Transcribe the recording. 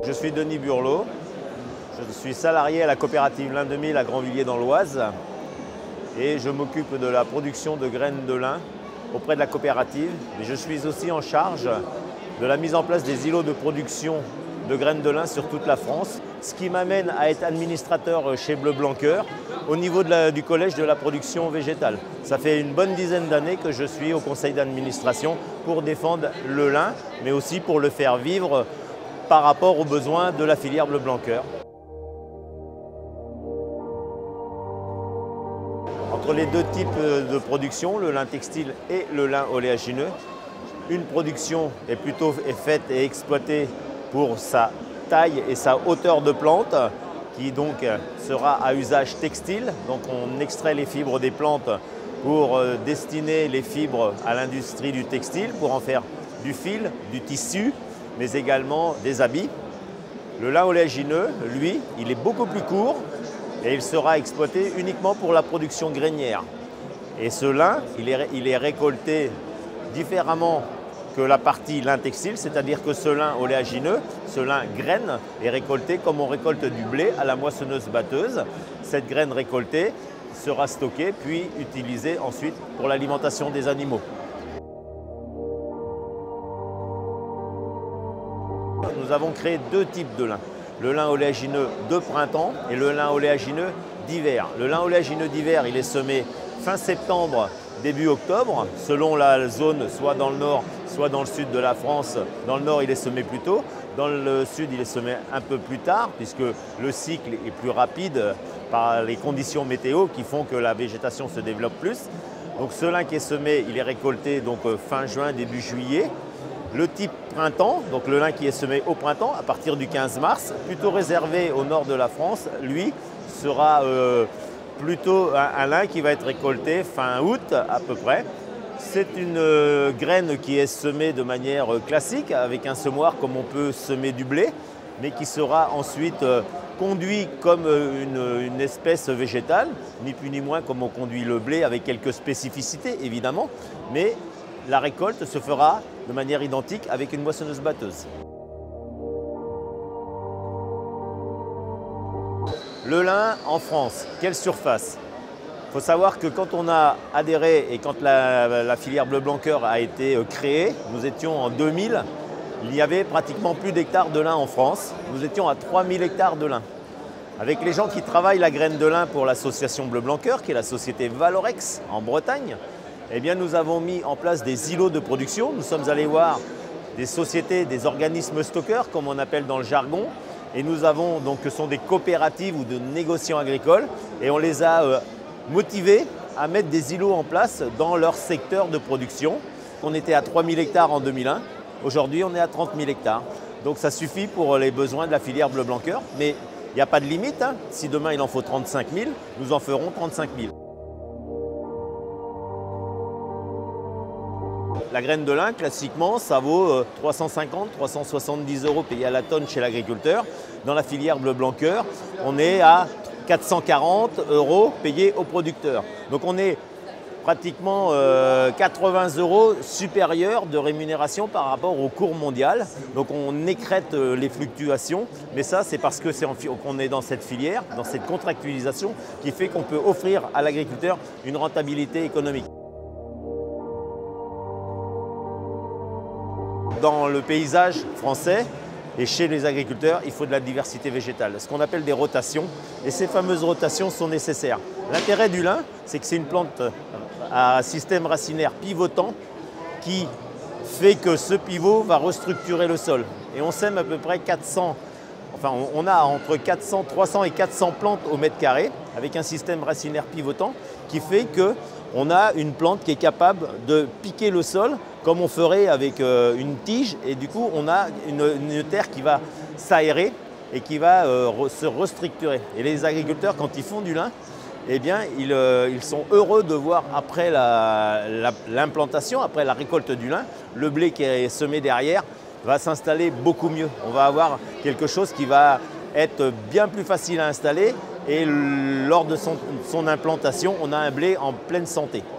Je suis Denis Burlot, je suis salarié à la coopérative Lin 2000 à Grandvilliers dans l'Oise et je m'occupe de la production de graines de lin auprès de la coopérative. Mais je suis aussi en charge de la mise en place des îlots de production de graines de lin sur toute la France, ce qui m'amène à être administrateur chez Bleu Blanc Cœur au niveau du collège de la production végétale. Ça fait une bonne dizaine d'années que je suis au conseil d'administration pour défendre le lin, mais aussi pour le faire vivre par rapport aux besoins de la filière Bleu Blanc Cœur. Entre les deux types de production, le lin textile et le lin oléagineux, une production est faite et exploitée pour sa taille et sa hauteur de plante, qui donc sera à usage textile. Donc on extrait les fibres des plantes pour destiner les fibres à l'industrie du textile, pour en faire du fil, du tissu, mais également des habits. Le lin oléagineux, lui, il est beaucoup plus court et il sera exploité uniquement pour la production grainière. Et ce lin, il est récolté différemment que la partie lin textile, c'est-à-dire que ce lin oléagineux, ce lin graine, est récolté comme on récolte du blé à la moissonneuse-batteuse. Cette graine récoltée sera stockée puis utilisée ensuite pour l'alimentation des animaux. Nous avons créé deux types de lin. Le lin oléagineux de printemps et le lin oléagineux d'hiver. Le lin oléagineux d'hiver, il est semé fin septembre, début octobre, selon la zone, soit dans le nord, soit dans le sud de la France. Dans le nord, il est semé plus tôt. Dans le sud, il est semé un peu plus tard, puisque le cycle est plus rapide par les conditions météo qui font que la végétation se développe plus. Donc ce lin qui est semé, il est récolté donc fin juin, début juillet. Le type printemps, donc le lin qui est semé au printemps, à partir du 15 mars, plutôt réservé au nord de la France, lui sera plutôt un lin qui va être récolté fin août à peu près. C'est une graine qui est semée de manière classique, avec un semoir comme on peut semer du blé, mais qui sera ensuite conduit comme une espèce végétale, ni plus ni moins comme on conduit le blé, avec quelques spécificités évidemment, mais la récolte se fera de manière identique avec une moissonneuse-batteuse. Le lin en France, quelle surface? Il faut savoir que quand on a adhéré et quand la filière Bleu Blanc Cœur a été créée, nous étions en 2000, il y avait pratiquement plus d'hectares de lin en France. Nous étions à 3000 hectares de lin. Avec les gens qui travaillent la graine de lin pour l'association Bleu Blanc Cœur, qui est la société Valorex en Bretagne, eh bien, nous avons mis en place des îlots de production. Nous sommes allés voir des sociétés, des organismes stockeurs, comme on appelle dans le jargon. Et nous avons donc, ce sont des coopératives ou de négociants agricoles. Et on les a motivés à mettre des îlots en place dans leur secteur de production. On était à 3000 hectares en 2001. Aujourd'hui, on est à 30 000 hectares. Donc ça suffit pour les besoins de la filière Bleu Blanc Cœur. Mais il n'y a pas de limite. Si demain, il en faut 35 000, nous en ferons 35 000. La graine de lin, classiquement, ça vaut 350, 370 € payés à la tonne chez l'agriculteur. Dans la filière Bleu Blanc Cœur, on est à 440 € payés au producteur. Donc on est pratiquement 80 € supérieur de rémunération par rapport au cours mondial. Donc on écrète les fluctuations, mais ça c'est parce qu'on est dans cette filière, dans cette contractualisation qui fait qu'on peut offrir à l'agriculteur une rentabilité économique. Dans le paysage français et chez les agriculteurs, il faut de la diversité végétale, ce qu'on appelle des rotations. Et ces fameuses rotations sont nécessaires. L'intérêt du lin, c'est que c'est une plante à système racinaire pivotant qui fait que ce pivot va restructurer le sol. Et on sème à peu près 400, enfin on a entre 300 et 400 plantes au mètre carré avec un système racinaire pivotant qui fait qu'on a une plante qui est capable de piquer le sol comme on ferait avec une tige, et du coup on a une terre qui va s'aérer et qui va se restructurer. Et les agriculteurs, quand ils font du lin, eh bien, ils sont heureux de voir après l'implantation, après la récolte du lin, le blé qui est semé derrière va s'installer beaucoup mieux. On va avoir quelque chose qui va être bien plus facile à installer et lors de son implantation, on a un blé en pleine santé.